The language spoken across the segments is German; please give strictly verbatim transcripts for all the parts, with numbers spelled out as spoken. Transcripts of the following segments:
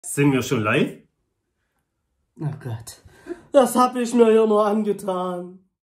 Sind wir schon live? Oh Gott, das habe ich mir ja nur angetan.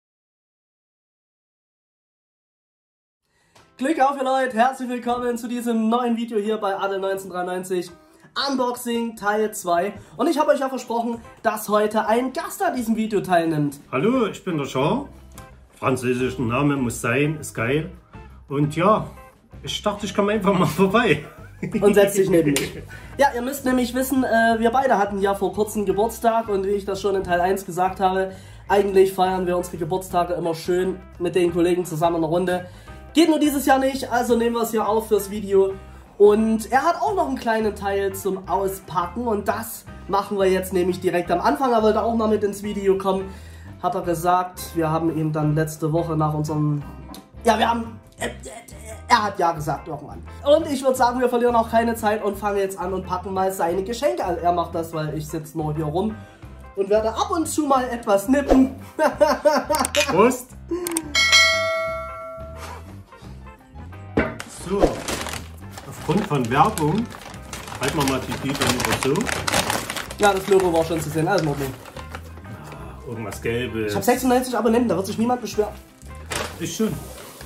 Glück auf ihr Leute, herzlich willkommen zu diesem neuen Video hier bei Adel neunzehnhundertdreiundneunzig. Unboxing Teil zwei. Und ich habe euch ja versprochen, dass heute ein Gast an diesem Video teilnimmt. Hallo, ich bin der Jean. Französischer Name muss sein, ist geil. Und ja, ich dachte, ich komme einfach mal vorbei. Und setzt sich neben mich. Ja, ihr müsst nämlich wissen, äh, wir beide hatten ja vor kurzem Geburtstag und wie ich das schon in Teil eins gesagt habe, eigentlich feiern wir unsere Geburtstage immer schön mit den Kollegen zusammen in der Runde. Geht nur dieses Jahr nicht, also nehmen wir es hier auf fürs Video. Und er hat auch noch einen kleinen Teil zum Auspacken und das machen wir jetzt nämlich direkt am Anfang. Er wollte auch mal mit ins Video kommen, hat er gesagt. Wir haben ihm dann letzte Woche nach unserem... Ja, wir haben... Äh, äh, Er hat ja gesagt irgendwann. Und ich würde sagen, wir verlieren auch keine Zeit und fangen jetzt an und packen mal seine Geschenke an. Er macht das, weil ich sitze nur hier rum und werde ab und zu mal etwas nippen. Prost! So, aufgrund von Werbung halten wir mal die Tüte lieber so. Ja, das Logo war schon zu sehen, alles in Ordnung. Irgendwas Gelbes. Ich habe sechsundneunzig Abonnenten, da wird sich niemand beschweren. Ich schon.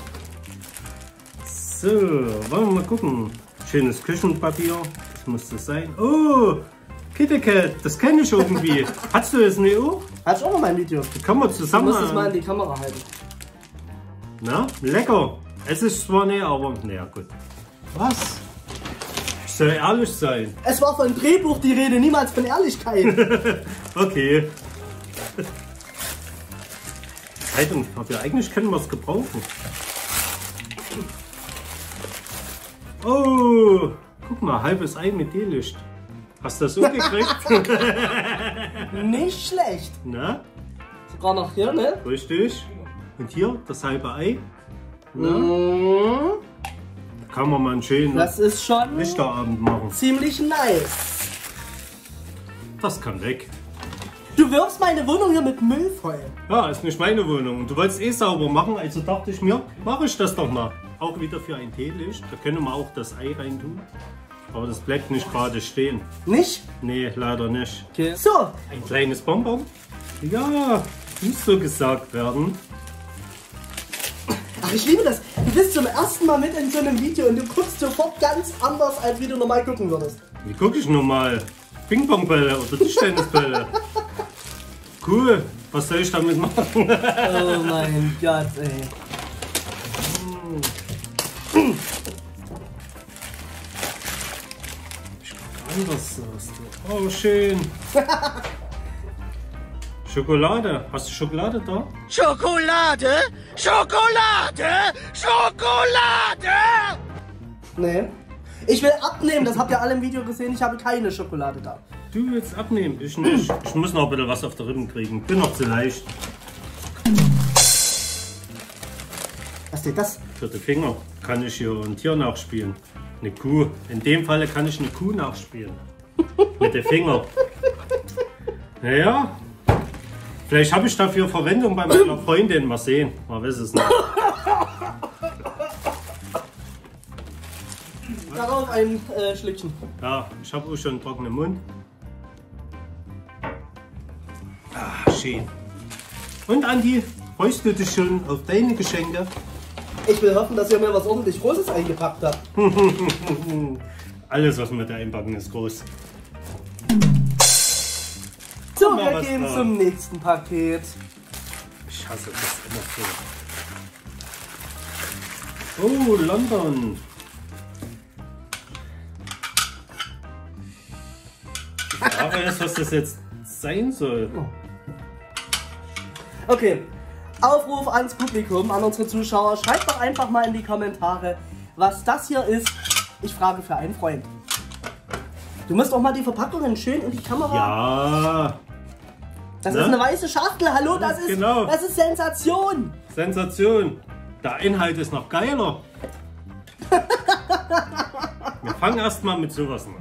So, wollen wir mal gucken. Schönes Küchenpapier, das muss das sein. Oh, KitKat, das kenne ich irgendwie. Hast du das nicht auch? Hast du auch noch mein Video? Die kann man zusammen. Du musst es mal in die Kamera halten. Na, lecker. Es ist zwar nicht, aber naja, gut. Was? Ich soll ehrlich sein. Es war von Drehbuch die Rede, niemals von Ehrlichkeit. Okay. Zeitungspapier, eigentlich können wir es gebrauchen. Oh, guck mal, halbes Ei mit D-Licht. Hast du das so gekriegt? Nicht schlecht. Na? Sogar noch hier, ne? Richtig. Und hier das halbe Ei. Na? Mhm. Da kann man mal einen schönen Das ist schon Lichterabend machen. ziemlich nice. Das kann weg. Du wirfst meine Wohnung hier mit Müll voll. Ja, ist nicht meine Wohnung. Und du wolltest eh sauber machen, also dachte ich mir, mache ich das doch mal. Auch wieder für ein Teelicht. Da können wir auch das Ei rein tun. Aber das bleibt nicht gerade stehen. Nicht? Nee, leider nicht. Okay. So. Ein kleines Bonbon. Ja, muss so gesagt werden. Ach, ich liebe das. Du bist zum ersten Mal mit in so einem Video und du guckst sofort ganz anders, als wie du normal gucken würdest. Wie gucke ich normal? Ping-Pong-Bälle oder Tischtennisbälle? Cool. Was soll ich damit machen? Oh mein Gott, ey. Ich gucke anders, sagst du. Oh, schön. Schokolade. Hast du Schokolade da? Schokolade? Schokolade? Schokolade? Nee. Ich will abnehmen, das habt ihr alle im Video gesehen. Ich habe keine Schokolade da. Du willst abnehmen, ich nicht. Ich muss noch ein bisschen was auf der Rippen kriegen. Bin noch zu leicht. Was steht das? Für die Finger kann ich hier ein Tier nachspielen. Eine Kuh. In dem Falle kann ich eine Kuh nachspielen. Mit den Fingern. Naja. Vielleicht habe ich dafür Verwendung bei meiner Freundin. Mal sehen. Man weiß es nicht. Darauf ein äh, Schlückchen. Ja, ich habe auch schon einen trockenen Mund. Ah, schön. Und Andi, freust du dich schon auf deine Geschenke? Ich will hoffen, dass ihr mir was ordentlich Großes eingepackt habt. Alles, was mit der einpacken, ist groß. So, Mal wir was gehen da. zum nächsten Paket. Ich hasse das immer so. Oh, London. Die Frage ist, was das jetzt sein soll. Okay, Aufruf ans Publikum, an unsere Zuschauer. Schreibt doch einfach mal in die Kommentare, was das hier ist. Ich frage für einen Freund. Du musst auch mal die Verpackungen schön in die Kamera. Ja, Das ne? ist eine weiße Schachtel. Hallo, das ist, Genau. das ist Sensation. Sensation. Der Inhalt ist noch geiler. Wir fangen erstmal mit sowas an.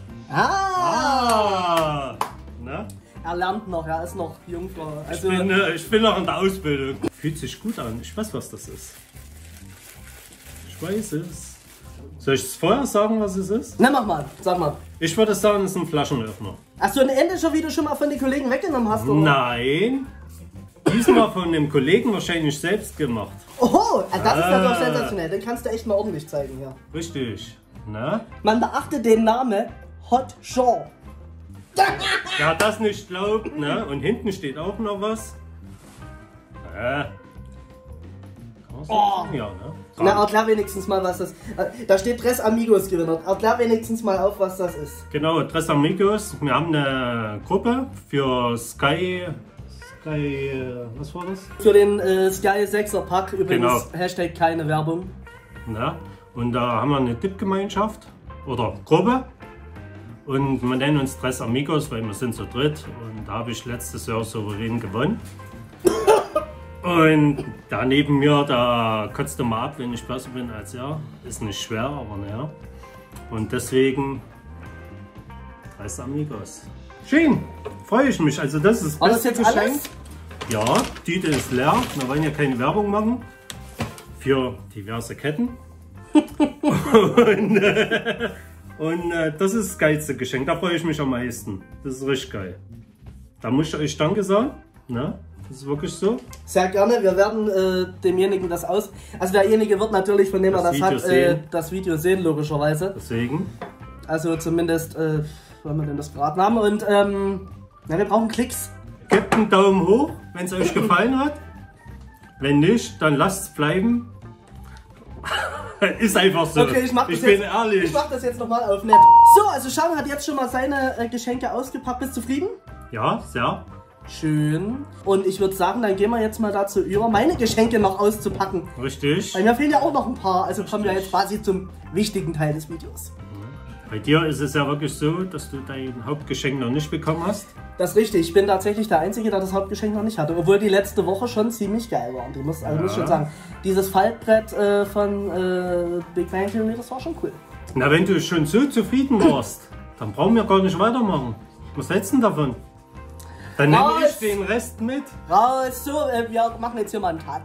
Ah, Ah, ne? er lernt noch, er ist noch Jungfrau. Ich Also, bin, äh, ich bin noch in der Ausbildung. Fühlt sich gut an. Ich weiß, was das ist. Ich weiß es. Soll ich es vorher sagen, was es ist? na mach mal, sag mal. Ich würde sagen, es ist ein Flaschenöffner. Achso, ein ähnlicher, wie du schon mal von den Kollegen weggenommen hast, oder? Nein. Diesmal von dem Kollegen wahrscheinlich selbst gemacht. Oh, das ist Ah. natürlich sensationell. Den kannst du echt mal ordentlich zeigen hier. Richtig. Na? Man beachte den Namen Hot Jean. Wer das nicht glaubt, ne? Und hinten steht auch noch was. Äh. Oh. Ja, ne? Na, erklär wenigstens mal, was das ist. Da steht Tres Amigos Gewinner. Erklär wenigstens mal auf, was das ist. Genau, Tres Amigos. Wir haben eine Gruppe für Sky. Sky. Was war das? Für den äh, Sky sechser Pack übrigens. Genau. Hashtag keine Werbung. Na? Und da haben wir eine Dip-Gemeinschaft oder Gruppe. Und wir nennen uns Tres Amigos, weil wir sind zu dritt. Und da habe ich letztes Jahr souverän gewonnen. Und da neben mir, da kotzt du mal ab, wenn ich besser bin als er. Ist nicht schwer, aber naja. Und deswegen Tres Amigos. Schön, freue ich mich. Also das ist das War das beste jetzt Geschenk. alles? Ja, die Tüte ist leer. Wir wollen ja keine Werbung machen für diverse Ketten. und äh, und äh, das ist das geilste Geschenk. Da freue ich mich am meisten. Das ist richtig geil. Da muss ich euch Danke sagen. Ne? Das ist wirklich so. Sehr gerne. Wir werden äh, demjenigen das aus... Also derjenige wird natürlich, von dem er Das das Video hat, äh, sehen. das Video sehen, logischerweise. Deswegen. Also zumindest, äh, wenn wir denn das geraten haben. Und ähm, ja, wir brauchen Klicks. Gebt einen Daumen hoch, wenn es euch gefallen hat. Wenn nicht, dann lasst es bleiben. Ist einfach so. Okay, ich mach das ich bin jetzt, ehrlich. Ich mach das jetzt nochmal auf nett. So, also Sean hat jetzt schon mal seine äh, Geschenke ausgepackt. Bist du zufrieden? Ja, sehr. Schön. Und ich würde sagen, dann gehen wir jetzt mal dazu über, meine Geschenke noch auszupacken. Richtig. Weil mir fehlen ja auch noch ein paar. Also kommen wir jetzt quasi zum wichtigen Teil des Videos. Bei dir ist es ja wirklich so, dass du dein Hauptgeschenk noch nicht bekommen hast. Das ist richtig. Ich bin tatsächlich der Einzige, der das Hauptgeschenk noch nicht hatte. Obwohl die letzte Woche schon ziemlich geil war. Ich muss, also Ja. muss schon sagen, dieses Faltbrett äh, von äh, Big Bang Theory, das war schon cool. Na, wenn du schon so zufrieden warst, dann brauchen wir gar nicht weitermachen. Was hältst du denn davon? Dann nehme Raus! ich den Rest mit. Raus, so, äh, wir machen jetzt hier mal einen Cut.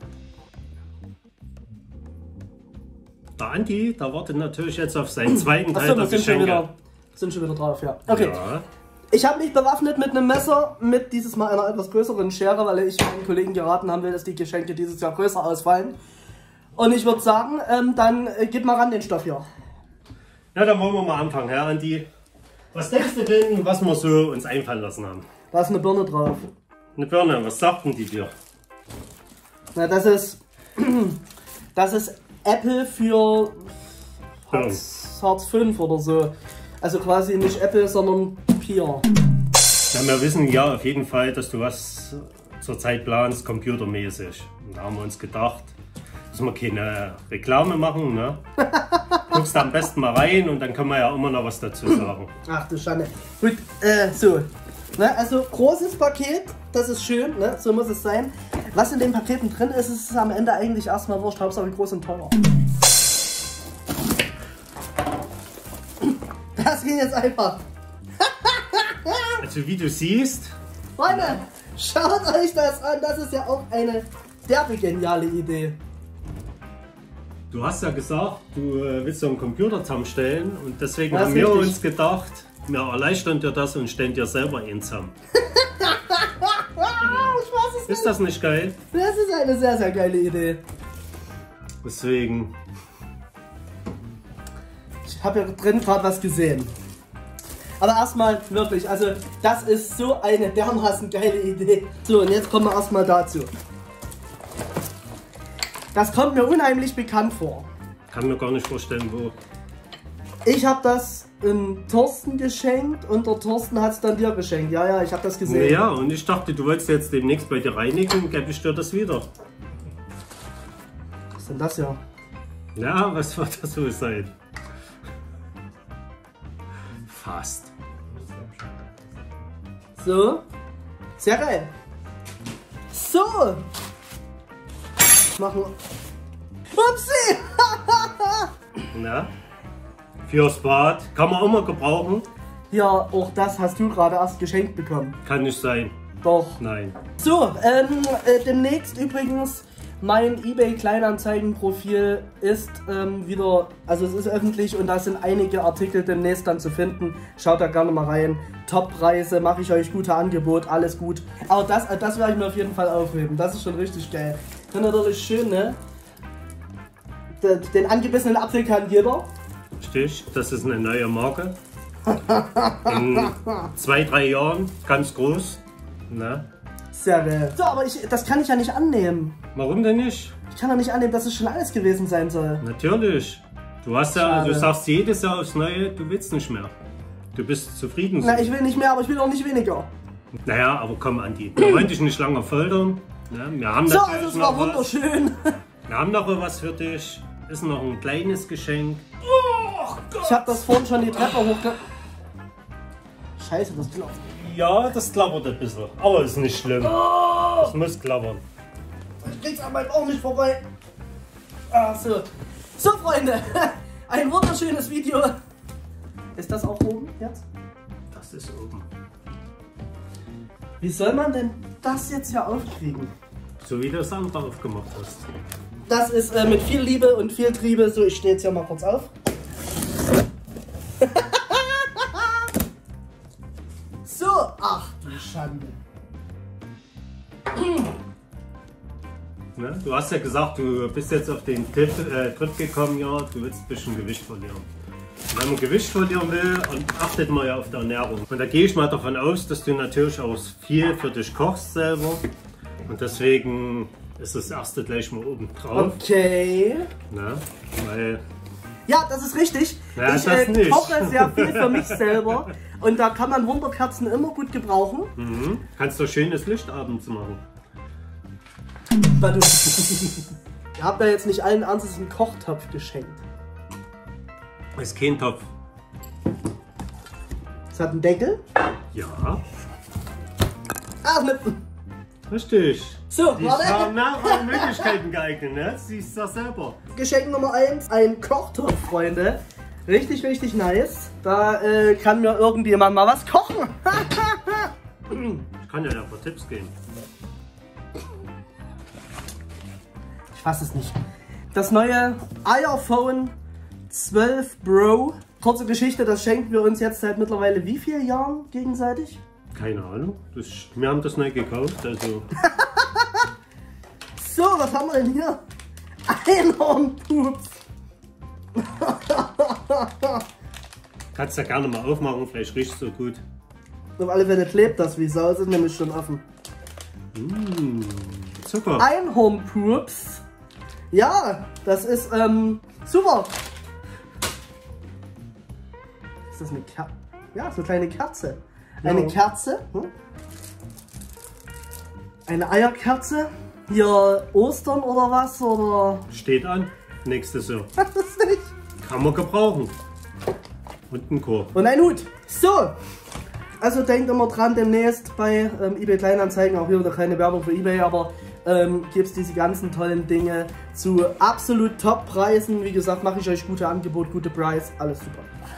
Der Andi, der wartet natürlich jetzt auf seinen zweiten Teil Achso, der wir sind schon, Geschenke. wieder, sind schon wieder drauf, ja. Okay. Ja. Ich habe mich bewaffnet mit einem Messer, mit dieses Mal einer etwas größeren Schere, weil ich meinen Kollegen geraten haben will, dass die Geschenke dieses Jahr größer ausfallen. Und ich würde sagen, ähm, dann äh, gib mal ran den Stoff hier. Ja, dann wollen wir mal anfangen, Herr Andi. Was denkst du denn, was wir so uns einfallen lassen haben? Da ist eine Birne drauf. Eine Birne, was sagten die dir? Na, das ist. Das ist Apple für Birnen. Hartz, Hartz fünf oder so. Also quasi nicht Apple, sondern Pia. Ja, wir wissen ja auf jeden Fall, dass du was zurzeit planst, computermäßig. Und da haben wir uns gedacht, dass wir keine Reklame machen. Ne? Guckst da am besten mal rein und dann kann man ja immer noch was dazu sagen. Ach du Schande. Gut, äh, so. Ne, also großes Paket, das ist schön, ne? So muss es sein. Was in den Paketen drin ist, ist am Ende eigentlich erstmal wurscht, Hauptsache groß und teuer. Das ging jetzt einfach. Also wie du siehst, Freunde, schaut euch das an, das ist ja auch eine derbe geniale Idee. du hast ja gesagt, du äh, willst so einen Computer zusammenstellen und deswegen Das ist haben wir richtig. uns gedacht, wir erleichtern dir das und stellen dir selber einen zusammen. Ich weiß es nicht. Ist das nicht geil? Das ist eine sehr, sehr geile Idee. Deswegen, Ich habe ja drin gerade was gesehen. Aber erstmal wirklich, also das ist so eine dermaßen geile Idee. So, und jetzt kommen wir erstmal dazu. Das kommt mir unheimlich bekannt vor. kann mir gar nicht vorstellen, wo. Ich habe das in Thorsten geschenkt und der Thorsten hat es dann dir geschenkt. Ja, ja, ich habe das gesehen. Ja, und ich dachte, du wolltest jetzt demnächst bei dir reinigen, gebe ich dir das wieder. Was ist denn das ja? Ja, was wird das wohl sein? Fast. So. Sehr geil. So. Machen wir. Upsi! Na? Fürs Bad. Kann man immer gebrauchen. Ja, auch das hast du gerade erst geschenkt bekommen. Kann nicht sein. Doch. Nein. So, ähm, äh, demnächst übrigens Mein eBay Kleinanzeigen-Profil ist ähm, wieder, also es ist öffentlich und da sind einige Artikel demnächst dann zu finden. Schaut da gerne mal rein. Top-Preise, mache ich euch gute Angebot, alles gut. Aber das, das werde ich mir auf jeden Fall aufheben. Das ist schon richtig geil. Dann natürlich schön, ne? Den, den angebissenen Apfel kann jeder. Stich, das ist eine neue Marke. In zwei, drei Jahren ganz groß. Ne? Sehr geil. So, aber ich, das kann ich ja nicht annehmen. Warum denn nicht? Ich kann doch nicht annehmen, dass es schon alles gewesen sein soll. Natürlich. Du hast ja, Schade. du sagst jedes Jahr aufs Neue, du willst nicht mehr. Du bist zufrieden. Na, ich will nicht mehr, aber ich will auch nicht weniger. Naja, aber komm, Andi, wir wollen dich nicht lange foltern. Ne? Wir haben So, natürlich also es noch war was. wunderschön. Wir haben noch was für dich. Ist noch ein kleines Geschenk. Oh Gott. Ich habe das vorhin schon die Treppe hochge... Scheiße, das klappt. Ja, das klappert ein bisschen. Aber ist nicht schlimm. Oh. Das muss klappern. Ich krieg's an meinem Augen nicht vorbei. Ah, so. So, Freunde. Ein wunderschönes Video. Ist das auch oben jetzt? Das ist oben. Wie soll man denn das jetzt hier aufkriegen? So wie du das andere aufgemacht hast. Das ist äh, mit viel Liebe und viel Triebe. So, ich stehe jetzt hier mal kurz auf. So, ach du Schande. Ne? Du hast ja gesagt, du bist jetzt auf den Tipp, äh, Trip gekommen, ja, du willst ein bisschen Gewicht verlieren. Und wenn man Gewicht verlieren will, und achtet man ja auf die Ernährung. Und da gehe ich mal davon aus, dass du natürlich auch viel für dich kochst selber. Und deswegen ist das erste gleich mal oben drauf. Okay. Ne? Weil Ja, das ist richtig. Ja, ich das äh, nicht. koche sehr viel für mich selber. Und da kann man Wunderkerzen immer gut gebrauchen. mhm. Kannst du schönes Licht abends machen. Warte. Ihr habt ja jetzt nicht allen Ernstes einen Kochtopf geschenkt. Ist kein Topf. Es hat einen Deckel. Ja, Ah, mit. richtig. So, Die warte. haben mehrere Möglichkeiten geeignet, ne? Siehst du das selber. Geschenk Nummer eins, ein Kochtopf, Freunde. Richtig, richtig nice. Da äh, kann mir irgendjemand mal was kochen. Ich kann ja ein paar Tipps geben. Ich fasse es nicht. Das neue iPhone zwölf Pro. Kurze Geschichte, das schenken wir uns jetzt seit mittlerweile wie vielen Jahren gegenseitig? Keine Ahnung. Das, wir haben das neu gekauft, also. So, was haben wir denn hier? Einhornpups. Kannst ja gerne mal aufmachen, vielleicht riecht es so gut. Auf alle Fälle klebt das wie Sau, sind nämlich schon offen. Mmh, super. Einhornpups. Ja, das ist ähm, super. Ist das eine Kerze? Ja, so eine kleine Kerze. Eine Ja. Kerze. Hm? Eine Eierkerze. Hier Ostern oder was? Oder? Steht an. Nächstes Jahr. Was ist nicht? Kann man gebrauchen. Und ein Korb. Und ein Hut. So. Also denkt immer dran, demnächst bei ähm, eBay Kleinanzeigen, auch hier wieder keine Werbung für eBay, aber ähm, gibt es diese ganzen tollen Dinge zu absolut Top-Preisen. Wie gesagt, mache ich euch gute Angebot, gute Preis, alles super.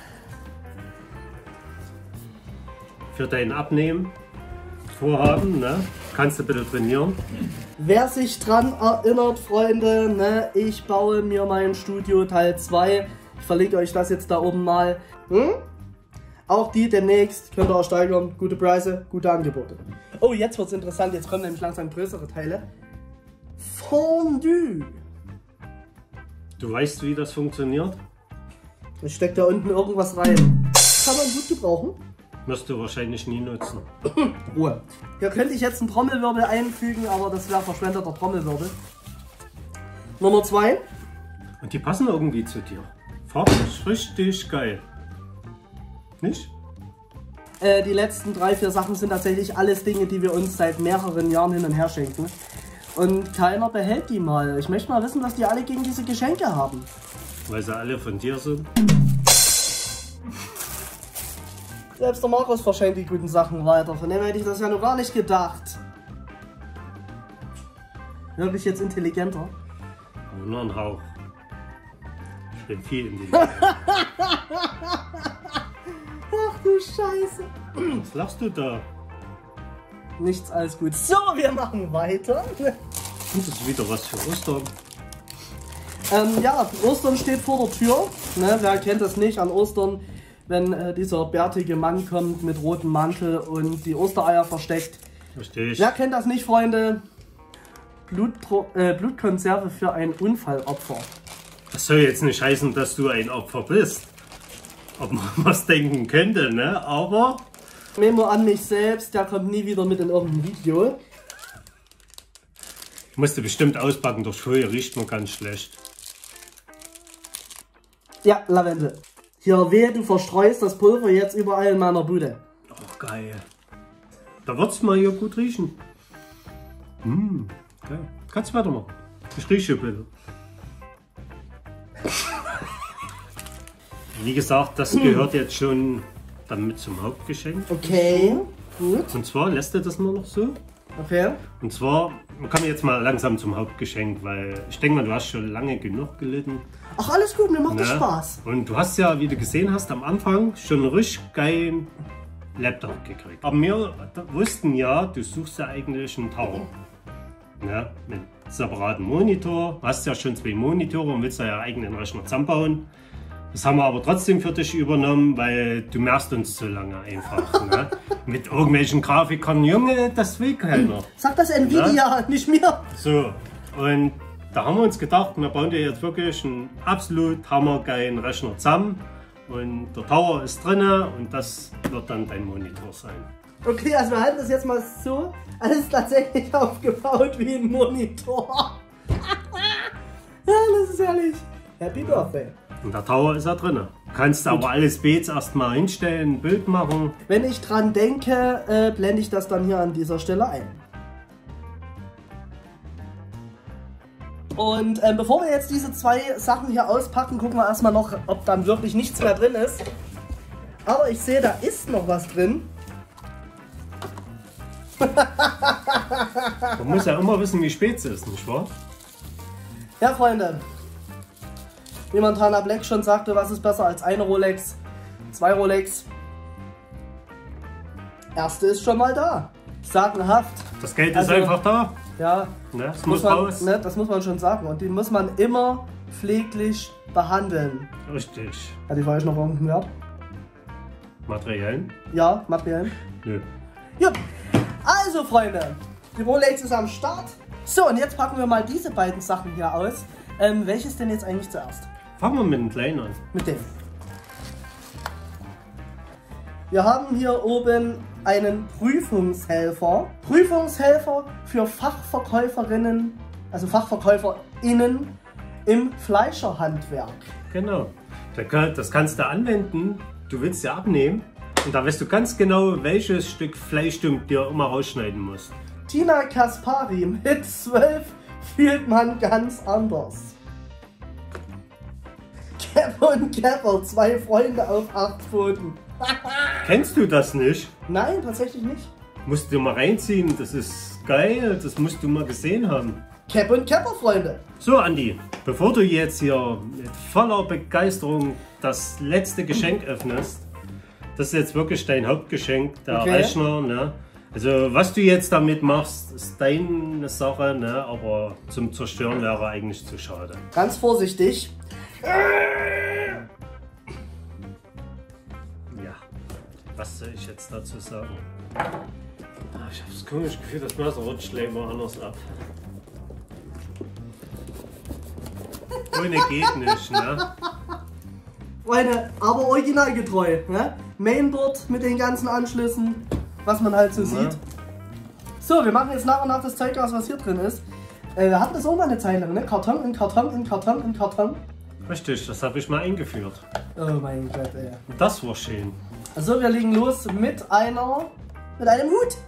Für dein Abnehmen Vorhaben, ne? Kannst du bitte trainieren. Wer sich dran erinnert, Freunde, ne, ich baue mir mein Studio Teil zwei. Ich verlinke euch das jetzt da oben mal. Hm? Auch die demnächst könnt ihr auch steigern. Gute Preise, gute Angebote. Oh, jetzt wird's interessant. Jetzt kommen nämlich langsam größere Teile. Fondue. Du weißt, wie das funktioniert? Ich stecke da unten irgendwas rein. Kann man gut gebrauchen. Wirst du wahrscheinlich nie nutzen. Ruhe. Hier könnte ich jetzt einen Trommelwirbel einfügen, aber das wäre verschwendeter Trommelwirbel. Nummer zwei. Und die passen irgendwie zu dir. Farblich, richtig geil. Nicht? Äh, die letzten drei, vier Sachen sind tatsächlich alles Dinge, die wir uns seit mehreren Jahren hin und her schenken. Und keiner behält die mal. Ich möchte mal wissen, was die alle gegen diese Geschenke haben. Weil sie alle von dir sind. Selbst der Markus verschenkt die guten Sachen weiter. Von dem hätte ich das ja noch gar nicht gedacht. Wirklich jetzt intelligenter? Aber nur ein Hauch. Ich bin viel intelligent. Ach du Scheiße. Was lachst du da? Nichts, alles gut. So, wir machen weiter. Und das ist wieder was für Ostern. Ähm, ja, Ostern steht vor der Tür. Ne? Wer kennt das nicht an Ostern, wenn äh, dieser bärtige Mann kommt mit rotem Mantel und die Ostereier versteckt. Richtig. Wer kennt das nicht, Freunde? Blutpro äh, Blutkonserve für ein Unfallopfer. Das soll jetzt nicht heißen, dass du ein Opfer bist. Ob man was denken könnte, ne? Aber... Memo an mich selbst, der kommt nie wieder mit in irgendein Video. Musste bestimmt auspacken, durch Folie riecht man ganz schlecht. Ja, Lavendel. Hier wehe, du verstreust das Pulver jetzt überall in meiner Bude. Oh, geil. Da wird's mal hier gut riechen. Mmh, geil. Kannst du weitermachen. Ich rieche bitte. Wie gesagt, das gehört jetzt schon damit zum Hauptgeschenk. Okay, gut. Und zwar lässt er das nur noch so. Okay. Und zwar, wir kommen jetzt mal langsam zum Hauptgeschenk, weil ich denke mal, du hast schon lange genug gelitten. Ach, alles gut, mir macht das Ne? Spaß. Und du hast ja, wie du gesehen hast, am Anfang schon einen richtig geilen Laptop gekriegt. Aber wir wussten ja, du suchst ja eigentlich einen Tower. Ne? Mit separaten Monitor. Du hast ja schon zwei Monitore und willst ja einen eigenen Rechner zusammenbauen. Das haben wir aber trotzdem für dich übernommen, weil du merkst uns zu lange einfach. Ne? Mit irgendwelchen Grafikern, Junge, das will keiner. Sag das Nvidia, Ja? nicht mir. So, und da haben wir uns gedacht, wir bauen dir jetzt wirklich einen absolut hammergeilen Rechner zusammen. Und der Tower ist drin und das wird dann dein Monitor sein. Okay, also wir halten das jetzt mal so. Alles tatsächlich aufgebaut wie ein Monitor. Ja, das ist herrlich. Happy Birthday. Und der Tower ist da drin. Kannst aber alles B jetzt erstmal hinstellen, ein Bild machen. Wenn ich dran denke, äh, blende ich das dann hier an dieser Stelle ein. Und ähm, bevor wir jetzt diese zwei Sachen hier auspacken, gucken wir erstmal noch, ob dann wirklich nichts mehr drin ist. Aber ich sehe, da ist noch was drin. Man muss ja immer wissen, wie spät es ist, nicht wahr? Ja, Freunde. Wie Montana Black schon sagte, was ist besser als eine Rolex? Zwei Rolex. Erste ist schon mal da. Sagenhaft. Das Geld ist Also, einfach da. Ja, Ne? Das muss muss man, raus. ne, das muss man schon sagen. Und die muss man immer pfleglich behandeln. Richtig. Hat die für euch noch irgendeinen Wert? Materiellen? Ja, materiell. Nö. Gut. Also, Freunde, die Rolex ist am Start. So, und jetzt packen wir mal diese beiden Sachen hier aus. Ähm, welches denn jetzt eigentlich zuerst? Fangen wir mit dem Kleinen an. Mit dem. Wir haben hier oben einen Prüfungshelfer. Prüfungshelfer für Fachverkäuferinnen, also FachverkäuferInnen im Fleischerhandwerk. Genau. Das kannst du anwenden. Du willst ja abnehmen. Und da weißt du ganz genau, welches Stück Fleisch du dir immer rausschneiden musst. Tina Kaspari mit zwölf fühlt man ganz anders. Kepper und Kepper, zwei Freunde auf acht Pfoten. Kennst du das nicht? Nein, tatsächlich nicht. Musst du mal reinziehen. Das ist geil. Das musst du mal gesehen haben. Kepper und Kepper, Freunde. So, Andi, bevor du jetzt hier mit voller Begeisterung das letzte Geschenk öffnest, das ist jetzt wirklich dein Hauptgeschenk, der Okay. Rechner. Ne? Also, was du jetzt damit machst, ist deine Sache, ne? Aber zum Zerstören wäre eigentlich zu schade. Ganz vorsichtig. Ja, was soll ich jetzt dazu sagen? Ah, ich habe das komische Gefühl, das Messer rutscht gleich mal anders ab. Ohne geht nicht, ne? Freunde, aber originalgetreu. Ne? Mainboard mit den ganzen Anschlüssen, was man halt so Ja. sieht. So, wir machen jetzt nach und nach das Zeug aus, was hier drin ist. Äh, wir hatten das auch mal eine Zeit lang, ne? Karton in Karton in Karton in Karton. Richtig, das habe ich mal eingeführt. Oh mein Gott, ey. Und das war schön. Also, wir legen los mit einer, mit einem Hut.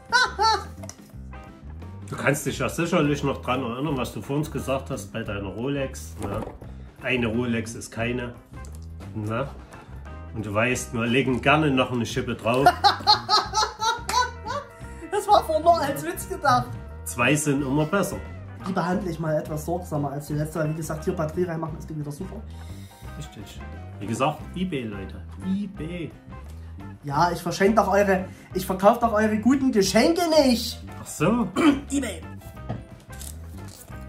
Du kannst dich ja sicherlich noch dran erinnern, was du vor uns gesagt hast bei deiner Rolex. Ne? Eine Rolex ist keine. Ne? Und du weißt, wir legen gerne noch eine Schippe drauf. Das war vor nur als Witz gedacht. Zwei sind immer besser. Die behandle ich mal etwas sorgsamer als die letzte. Weil, wie gesagt, hier Batterie reinmachen ist wieder super. Richtig. Wie gesagt, eBay, Leute. eBay. Ja, ich verschenke doch eure, ich verkaufe doch eure guten Geschenke nicht. Ach so. eBay.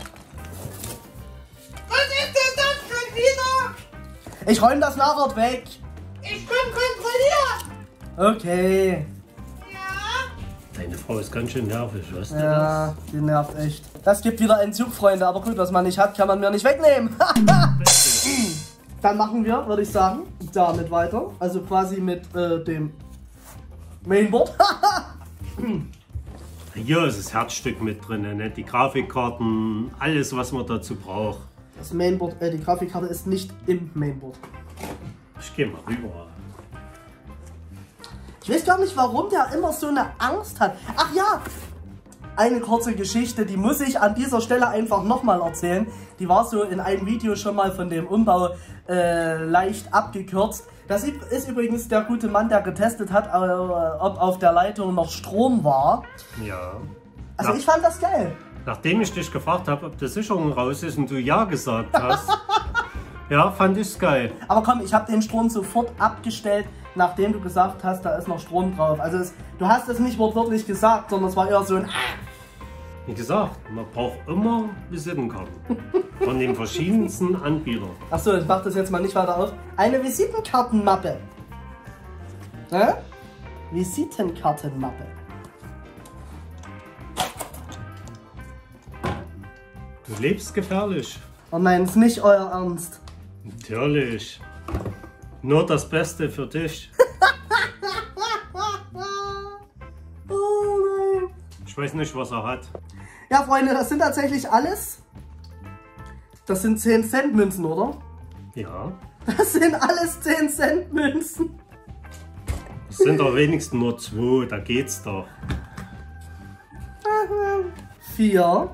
Ich räume das nachher weg. Ich bin kontrolliert. Okay. Ja. Deine Frau ist ganz schön nervig, weißt du Ja, das? die nervt echt. Das gibt wieder Entzug, Freunde. Aber gut, was man nicht hat, kann man mir nicht wegnehmen. Dann machen wir, würde ich sagen, damit weiter. Also quasi mit äh, dem Mainboard. Hier ist das Herzstück mit drin, ne? Die Grafikkarten, alles was man dazu braucht. Das Mainboard, äh, die Grafikkarte ist nicht im Mainboard. Ich gehe mal rüber. Ich weiß gar nicht, warum der immer so eine Angst hat. Ach ja, eine kurze Geschichte, die muss ich an dieser Stelle einfach nochmal erzählen. Die war so in einem Video schon mal von dem Umbau äh, leicht abgekürzt. Das ist übrigens der gute Mann, der getestet hat, äh, ob auf der Leitung noch Strom war. Ja. Also Nach, ich fand das geil. Nachdem ich dich gefragt habe, ob die Sicherung raus ist und du ja gesagt hast, ja, fand ich's geil. Aber komm, ich habe den Strom sofort abgestellt, nachdem du gesagt hast, da ist noch Strom drauf. Also es, du hast es nicht wortwörtlich gesagt, sondern es war eher so ein... Wie gesagt, man braucht immer Visitenkarten von den verschiedensten Anbietern. Achso, ich mach das jetzt mal nicht weiter auf. Eine Visitenkartenmappe. Ne? Visitenkartenmappe. Du lebst gefährlich. Oh nein, ist nicht euer Ernst. Natürlich. Nur das Beste für dich. Oh nein. Ich weiß nicht, was er hat. Ja, Freunde, das sind tatsächlich alles. Das sind zehn Cent Münzen, oder? Ja. Das sind alles zehn Cent Münzen. Es sind doch wenigstens nur zwei, da geht's doch. Vier.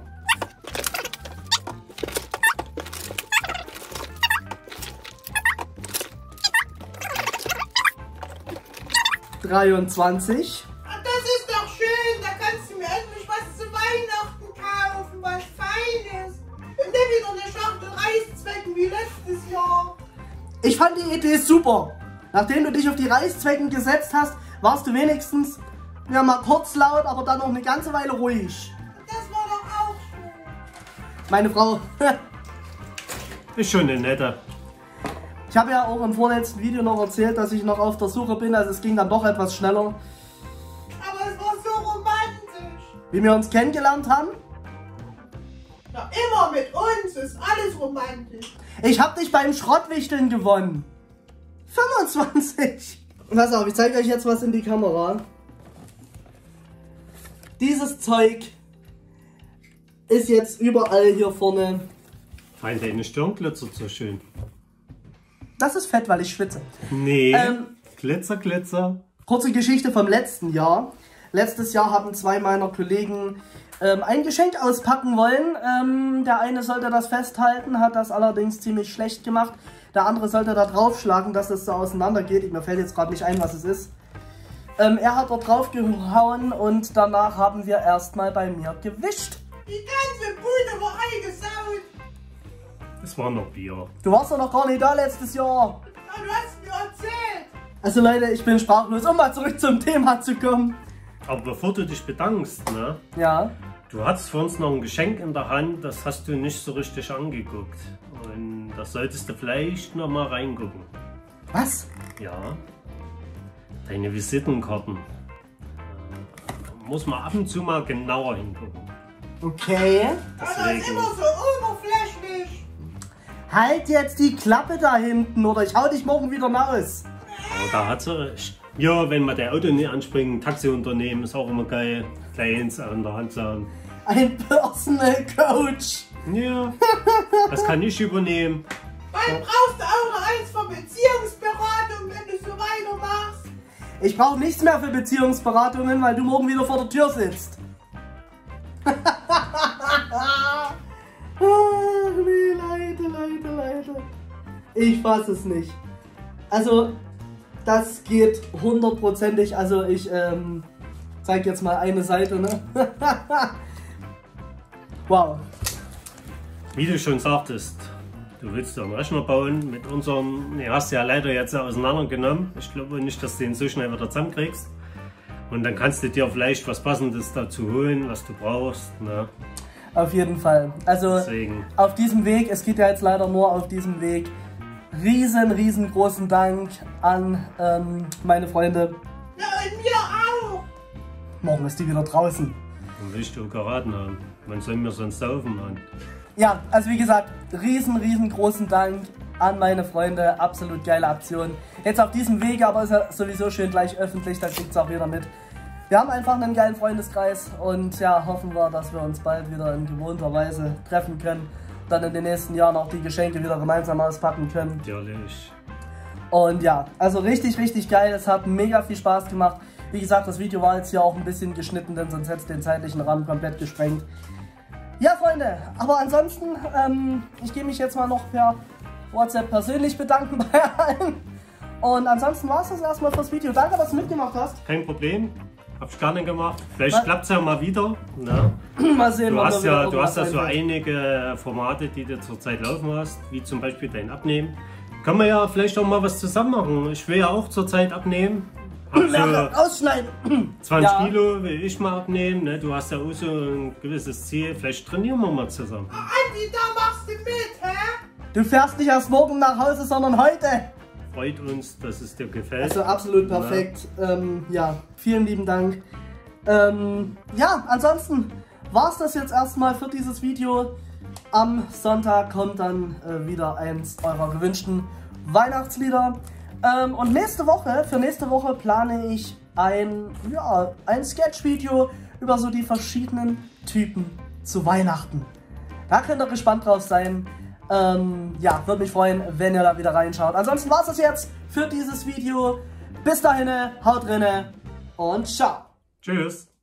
dreiundzwanzig. Ach, das ist doch schön. Da kannst du mir endlich was zu Weihnachten kaufen, was Feines. Und dann wieder eine Schachtel Reiszwecken wie letztes Jahr. Ich fand die Idee super. Nachdem du dich auf die Reißzwecken gesetzt hast, warst du wenigstens ja, mal kurz laut, aber dann noch eine ganze Weile ruhig. Das war doch auch schön. Meine Frau. Ist schon eine nette. Ich habe ja auch im vorletzten Video noch erzählt, dass ich noch auf der Suche bin, also es ging dann doch etwas schneller. Aber es war so romantisch. Wie wir uns kennengelernt haben. Ja, immer mit uns ist alles romantisch. Ich habe dich beim Schrottwichteln gewonnen. fünfundzwanzig. Pass auf, ich zeige euch jetzt was in die Kamera. Dieses Zeug ist jetzt überall hier vorne. Fein, deine Stirn glitzert so schön. Das ist fett, weil ich schwitze. Nee, Ähm, Glitzer, Glitzer. Kurze Geschichte vom letzten Jahr. Letztes Jahr haben zwei meiner Kollegen ähm, ein Geschenk auspacken wollen. Ähm, der eine sollte das festhalten, hat das allerdings ziemlich schlecht gemacht. Der andere sollte da draufschlagen, dass es so auseinander geht. Mir fällt jetzt gerade nicht ein, was es ist. Ähm, er hat dort drauf gehauen und danach haben wir erstmal bei mir gewischt. Die ganze Bude war eingesaut. Es war noch Bier. Du warst doch noch gar nicht da letztes Jahr. Ja, du hast mir erzählt. Also Leute, ich bin sprachlos, um mal zurück zum Thema zu kommen. Aber bevor du dich bedankst, ne? Ja. Du hattest für uns noch ein Geschenk in der Hand, das hast du nicht so richtig angeguckt. Und da solltest du vielleicht noch mal reingucken. Was? Ja. Deine Visitenkarten. Da muss man ab und zu mal genauer hingucken. Okay. Das ist immer so oberflächlich. Halt jetzt die Klappe da hinten oder ich hau dich morgen wieder raus. Aber da hat sie recht. Ja, wenn man der Auto nicht anspringt, Taxiunternehmen ist auch immer geil. Gleich eins an der Hand zu haben. Ein Personal Coach. Ja, das kann ich übernehmen. Wann brauchst du auch noch eins für Beziehungsberatung, wenn du so weitermachst? Ich brauche nichts mehr für Beziehungsberatungen, weil du morgen wieder vor der Tür sitzt. Ach nee, Leute, Leute, Leute. Ich fass es nicht. Also, das geht hundertprozentig. Also, ich ähm, zeig jetzt mal eine Seite, ne? Wow. Wie du schon sagtest, du willst ja einen Rechner bauen mit unserem, den hast du ja leider jetzt auseinandergenommen. Ich glaube nicht, dass du den so schnell wieder zusammenkriegst. Und dann kannst du dir vielleicht was Passendes dazu holen, was du brauchst. Ne? Auf jeden Fall. Also Deswegen. auf diesem Weg, es geht ja jetzt leider nur auf diesem Weg, riesen, riesengroßen Dank an ähm, meine Freunde. Ja, und mir auch. Morgen ist die wieder draußen. Und willst du geraten haben? Wann sollen wir sonst saufen, Mann? Ja, also wie gesagt, riesen, riesengroßen Dank an meine Freunde. Absolut geile Aktion. Jetzt auf diesem Wege, aber ist ja sowieso schön gleich öffentlich, da kriegt es auch jeder mit. Wir haben einfach einen geilen Freundeskreis und ja, hoffen wir, dass wir uns bald wieder in gewohnter Weise treffen können. Dann in den nächsten Jahren auch die Geschenke wieder gemeinsam auspacken können. Natürlich. Und ja, also richtig, richtig geil. Es hat mega viel Spaß gemacht. Wie gesagt, das Video war jetzt hier auch ein bisschen geschnitten, denn sonst hätte es den zeitlichen Rahmen komplett gesprengt. Ja, Freunde, aber ansonsten, ähm, ich gehe mich jetzt mal noch per WhatsApp persönlich bedanken bei allen. Und ansonsten war es das erstmal fürs Video. Danke, dass du mitgemacht hast. Kein Problem. Hab's gerne gemacht. Vielleicht Was? klappt es ja mal wieder. Ne? Mal sehen, Du wann hast wir ja, wieder du hast ja irgendwas so einfällt. einige Formate, die du zurzeit laufen hast, wie zum Beispiel dein Abnehmen. Kann man ja vielleicht auch mal was zusammen machen. Ich will ja auch zurzeit abnehmen. Hab Ja, so ausschneiden. zwanzig Ja. Kilo will ich mal abnehmen. Ne? Du hast ja auch so ein gewisses Ziel. Vielleicht trainieren wir mal zusammen. Andi, da machst du mit, hä? Du fährst nicht erst morgen nach Hause, sondern heute. Freut uns, dass es dir gefällt. Also absolut perfekt. Ja, ähm, ja vielen lieben Dank. Ähm, ja, ansonsten war es das jetzt erstmal für dieses Video. Am Sonntag kommt dann äh, wieder eins eurer gewünschten Weihnachtslieder. Ähm, und nächste Woche, für nächste Woche plane ich ein, ja, ein Sketch-Video über so die verschiedenen Typen zu Weihnachten. Da könnt ihr gespannt drauf sein. Ähm, ja, würde mich freuen, wenn ihr da wieder reinschaut. Ansonsten war es das jetzt für dieses Video. Bis dahin, haut rinne und ciao. Tschüss.